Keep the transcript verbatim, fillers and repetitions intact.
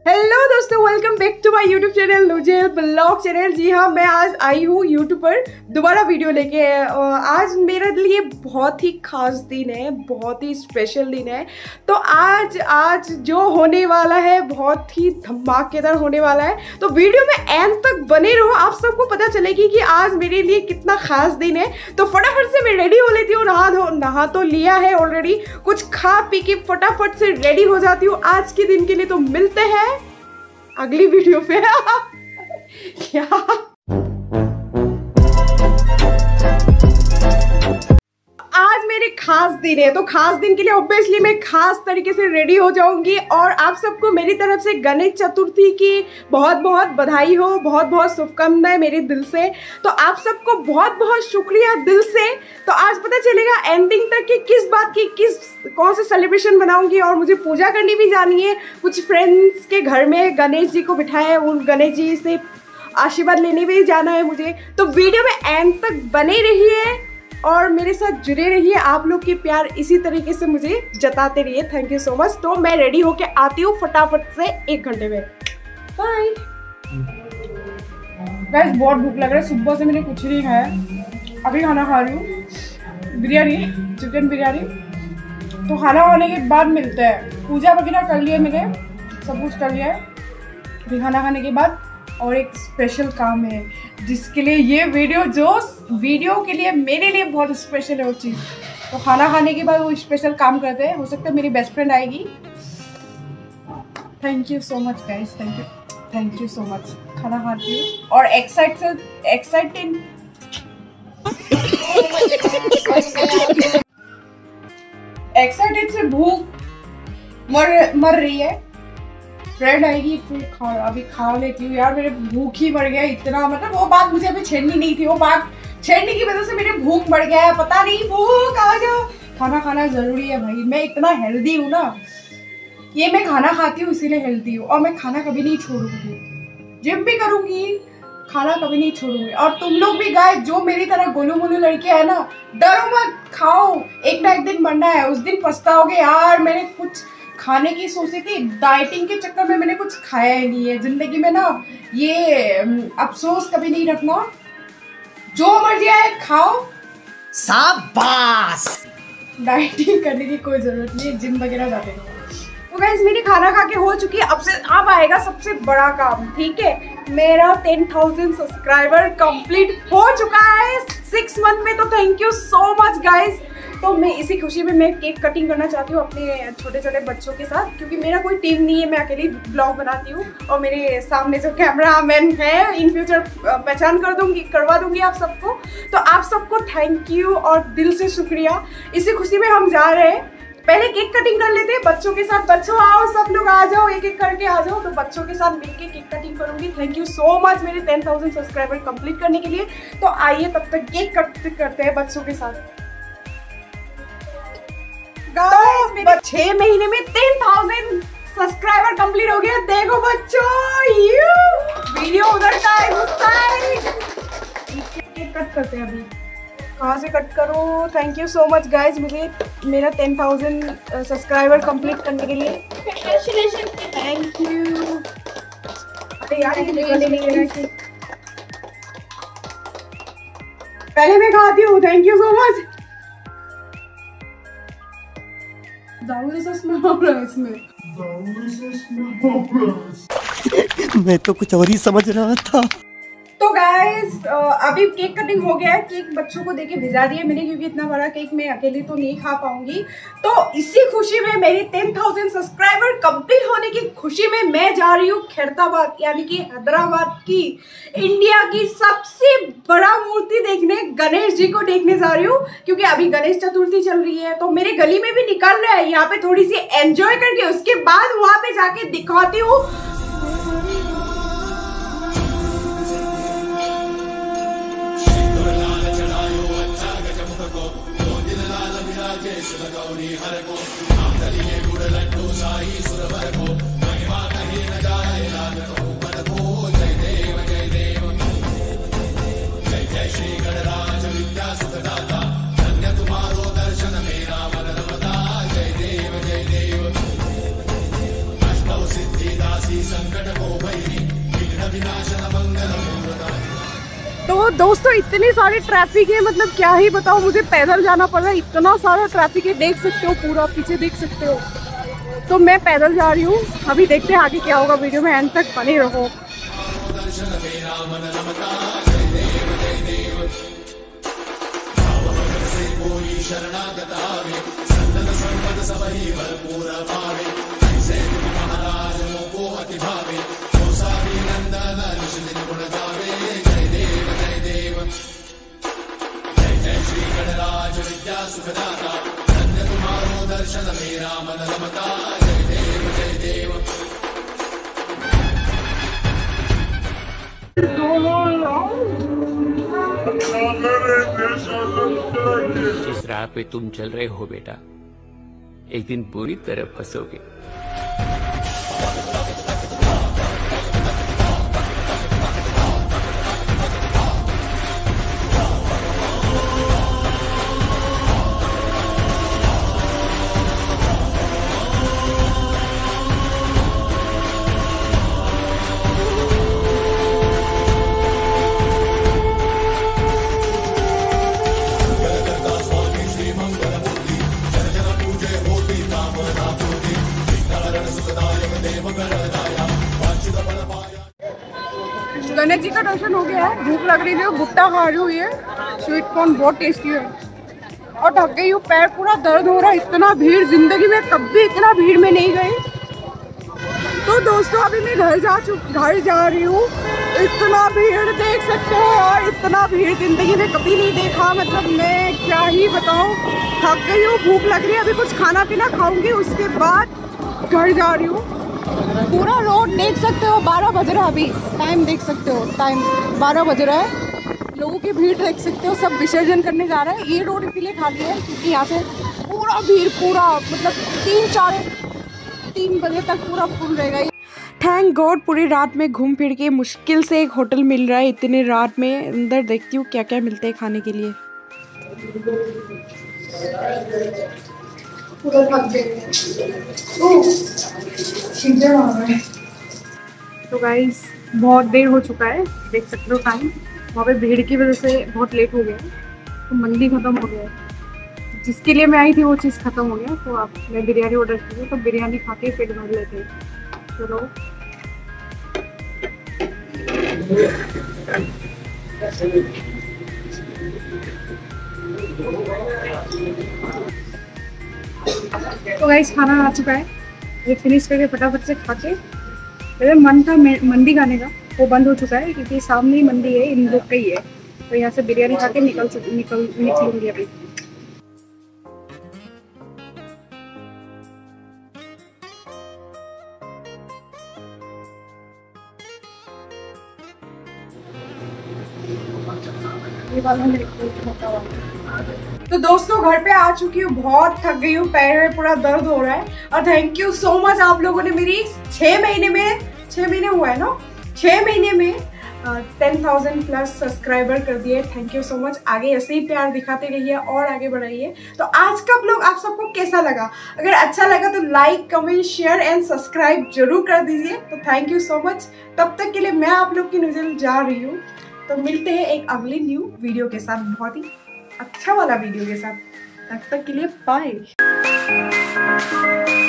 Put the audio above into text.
Hello दोस्तों, welcome back to my YouTube channel लुजेल blog channel. जी हाँ, मैं आज आई हूँ यूट्यूब पर दोबारा वीडियो लेके। आज मेरे लिए बहुत ही खास दिन है, बहुत ही स्पेशल दिन है। तो आज आज जो होने वाला है बहुत ही धमाकेदार होने वाला है। तो वीडियो में एंड तक बने रहो, आप सबको पता चलेगी कि आज मेरे लिए कितना खास दिन है। तो फटाफट से मैं रेडी हो लेती हूँ। नहा धो नहा तो लिया है ऑलरेडी, कुछ खा पी के फटाफट से रेडी हो जाती हूँ आज के दिन के लिए। तो मिलते हैं अगली वीडियो पे। क्या आज मेरे खास दिन है, तो खास दिन के लिए ऑब्वियसली मैं खास तरीके से रेडी हो जाऊंगी। और आप सबको मेरी तरफ से गणेश चतुर्थी की बहुत बहुत बधाई हो, बहुत बहुत शुभकामनाएं मेरे दिल से। तो आप सबको बहुत बहुत शुक्रिया दिल से। तो आज पता चलेगा एंडिंग तक कि किस बात की किस कौन से सेलिब्रेशन बनाऊंगी। और मुझे पूजा करनी भी जानी है, कुछ फ्रेंड्स के घर में गणेश जी को बिठाया है, उन गणेश जी से आशीर्वाद लेने भी जाना है मुझे। तो वीडियो में एंड तक बने रहिए और मेरे साथ जुड़े रहिए। आप लोग की प्यार इसी तरीके से मुझे जताते रहिए। Thank you so much. तो मैं रेडी होके आती हूँ फटाफट से एक घंटे में। बाय गाइस, बहुत भूख लग रहा है, सुबह से मैंने कुछ नहीं खाया। अभी खाना खा रही हूँ, बिरयानी, चिकन बिरयानी। तो खाना खाने के बाद मिलते हैं। पूजा वगैरह कर लिया मैंने, सब कुछ कर लिया है। अभी खाना खाने के बाद और एक स्पेशल काम है जिसके लिए ये वीडियो, जो वीडियो के लिए मेरे लिए बहुत स्पेशल है वो चीज़। तो खाना खाने के बाद वो स्पेशल काम करते हैं। हो सकता है मेरी बेस्ट फ्रेंड आएगी। Thank you so much guys, thank you thank you so much. खाना खाती हूँ और एक्साइट से एक्साइटेड एक्साइटेड से भूख मर मर रही है। फ्रेंड आएगी फिर खा अभी खा लेती हूँ। यार मेरे भूख ही बढ़ गया इतना, मतलब वो बात मुझे अभी छेड़नी नहीं थी, वो बात छेड़ने की वजह से मेरे भूख बढ़ गया है। पता नहीं, भूख आ जाओ। खाना खाना जरूरी है भाई, मैं इतना हेल्दी हूँ ना, ये मैं खाना खाती हूँ इसीलिए हेल्दी हूँ। और मैं खाना कभी नहीं छोड़ूंगी, जिम भी करूँगी, खाना कभी नहीं छोड़ूंगी। और तुम लोग भी गाइस, जो मेरी तरह गोलू मोलू लड़कियां है ना, डरो मत, खाओ, एक ना एक दिन मरना है। उस दिन पछताओगे यार मैंने कुछ खाने की सोची थी, डाइटिंग के चक्कर में मैंने कुछ खाया ही नहीं है जिंदगी में ना। ये अफसोस कभी नहीं रखना, जो मर्जी आए खाओ, शाबाश। डाइटिंग करने की कोई जरूरत नहीं है, जिम वगैरह जाते रहो। तो गाइस मेरी खाना खा के हो चुकी है। अब से अब आएगा सबसे बड़ा काम, ठीक है। मेरा टेन थाउजेंड सब्सक्राइबर कंप्लीट हो चुका है सिक्स मंथ में। तो thank you so much guys. तो मैं इसी खुशी में मैं केक कटिंग करना चाहती हूँ अपने छोटे छोटे बच्चों के साथ, क्योंकि मेरा कोई टीम नहीं है, मैं अकेली ब्लॉग बनाती हूँ। और मेरे सामने जो कैमरा मैन है, इन फ्यूचर पहचान कर दूंगी करवा दूंगी आप सबको। तो आप सबको थैंक यू और दिल से शुक्रिया। इसी खुशी में हम जा रहे हैं। पहले केक कटिंग कर लेते हैं बच्चों के साथ। बच्चों आओ, सब लोग आ जाओ, एक एक करके आ जाओ। तो बच्चों के साथ मिलके केक कटिंग करूंगी। थैंक यू सो मच मेरे टेन थाउजेंड सब्सक्राइबर कंप्लीट करने के लिए। तो आइए तब तक केक कट करते हैं बच्चों के साथ। तो छह महीने में टेन थाउजेंड सब्सक्राइबर कंप्लीट हो गया। देखो बच्चों, यू वीडियो उधर का है, गुस्सा है। केक कट करते हैं अभी। कहाँ से कट करूँ? Thank you so much guys, मुझे मेरा टेन थाउजेंड सब्सक्राइबर कंप्लीट करने के लिए थैंक यू। अरे यार ये निकलने नहीं दे रहा। पहले मैं खाती हूँ। Thank you so much. दारू जैसा स्मेल आ रहा है इसमें। दारू जैसा स्मेल आ रहा है। मैं तो कुछ और ही समझ रहा था। तो गाइस अभी केक कटिंग हो गया है। केक बच्चों को देके भिजा दिया मैंने, क्योंकि इतना बड़ा केक मैं अकेले तो नहीं खा पाऊंगी। तो इसी खुशी में, मेरी टेन थाउजेंड सब्सक्राइबर कंप्लीट होने की खुशी में, मैं जा रही हूँ खैरताबाद, यानी कि हैदराबाद की इंडिया की सबसे बड़ा मूर्ति देखने, गणेश जी को देखने जा रही हूँ। क्योंकि अभी गणेश चतुर्थी चल रही है, तो मेरे गली में भी निकल रहा है। यहाँ पे थोड़ी सी एंजॉय करके उसके बाद वहां पे जाके दिखाती हूँ। तो दोस्तों इतनी सारी ट्रैफिक है, मतलब क्या ही बताओ, मुझे पैदल जाना पड़ रहा है, इतना सारा ट्रैफिक है, देख सकते हो पूरा पीछे देख सकते हो। तो मैं पैदल जा रही हूँ, अभी देखते हैं आगे क्या होगा, वीडियो में एंड तक बने रहो। जिस राह पे तुम चल रहे हो बेटा, एक दिन बुरी तरह फंसोगे। गणेश जी का दर्शन हो गया है, भूख लग रही है, भुट्टा खा रही हूँ, ये स्वीट कॉर्न बहुत टेस्टी है और थक गई हूँ, पैर पूरा दर्द हो रहा है, इतना भीड़, जिंदगी में कभी इतना भीड़ में नहीं गई। तो दोस्तों अभी मैं घर जा चुक घर जा रही हूँ, इतना भीड़ देख सकते हो और इतना भीड़ जिंदगी में कभी नहीं देखा, मतलब मैं क्या ही बताऊँ, थक गई हूँ, भूख लग रही है, अभी कुछ खाना पीना खाऊंगी, उसके बाद घर जा रही हूँ। पूरा रोड देख सकते हो, बारह बज रहा है, अभी टाइम देख सकते हो, टाइम बारह बज रहा है, लोगों की भीड़ देख सकते हो, सब विसर्जन करने जा रहे हैं। ये रोड इसीलिए खाली है क्योंकि यहाँ से पूरा भीड़, पूरा मतलब तीन चार तीन बजे तक पूरा फुल रहेगा। थैंक गॉड पूरी रात में घूम फिर के मुश्किल से एक होटल मिल रहा है, इतनी रात में अंदर देखती हूँ क्या क्या मिलते हैं खाने के लिए। तो गाइस बहुत देर हो चुका है, देख सकते हो टाइम, वहाँ पे भीड़ की वजह से बहुत लेट हो गया, तो मंदी खत्म हो गया, जिसके लिए मैं आई थी वो चीज़ खत्म हो गया, तो अब मैं बिरयानी ऑर्डर की तो बिरयानी खा के पेट भर लेते हैं। चलो तो गाइस खाना आ चुका है, ये फिनिश करके फटाफट से खा के, मेरा मन था मंदी खाने का, वो बंद हो चुका है क्योंकि सामने ही मंदी है, इन लोग का ही है, तो यहाँ से बिरयानी खा के निकल निकल निकलूंगी अभी। तो दोस्तों घर पे आ चुकी हूँ, बहुत थक गई हूँ, पैर में पूरा दर्द हो रहा है, और थैंक यू सो मच आप लोगों ने मेरी छः महीने में छः महीने हुआ है ना छः महीने में टेन थाउजेंड प्लस सब्सक्राइबर कर दिए। थैंक यू सो मच, आगे ऐसे ही प्यार दिखाते रहिए और आगे बढ़ाइए। तो आज का ब्लॉग आप सबको कैसा लगा? अगर अच्छा लगा तो like comment share and subscribe जरूर कर दीजिए। तो थैंक यू सो मच, तब तक के लिए मैं आप लोग की नजर जा रही हूँ, तो मिलते हैं एक अगली न्यू वीडियो के साथ, बहुत ही अच्छा वाला वीडियो के साथ। तब तक के लिए बाय।